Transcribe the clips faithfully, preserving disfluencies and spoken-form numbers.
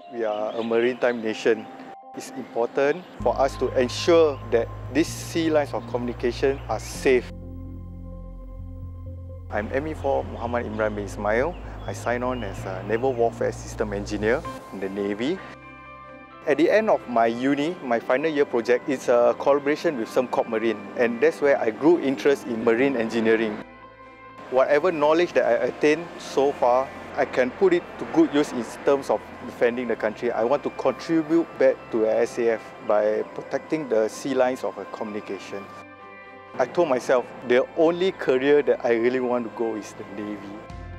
We are a maritime nation. It's important for us to ensure that these sea lines of communication are safe. I'm M E four Muhammad Imran bin Ismail. I signed on as a Naval Warfare System Engineer in the Navy. At the end of my uni, my final year project is a collaboration with Sembcorp Marine, and that's where I grew interest in marine engineering. Whatever knowledge that I attained so far, I can put it to good use in terms of defending the country. I want to contribute back to S A F by protecting the sea lines of communication. I told myself the only career that I really want to go is the Navy.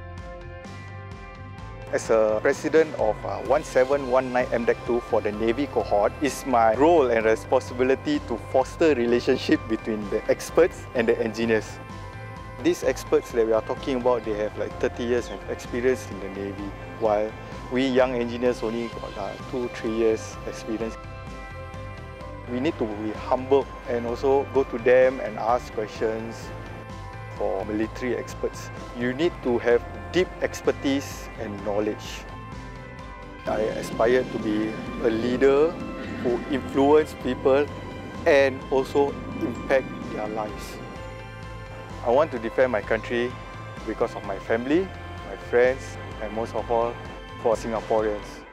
As a president of uh, one seven one nine M D E C two for the Navy cohort, it's my role and responsibility to foster relationship between the experts and the engineers. These experts that we are talking about, they have like thirty years of experience in the Navy, while we young engineers only got uh, two, three years experience. We need to be humble and also go to them and ask questions. For military experts, you need to have deep expertise and knowledge. I aspire to be a leader who influence people and also impact their lives. I want to defend my country because of my family, my friends, and most of all, for Singaporeans.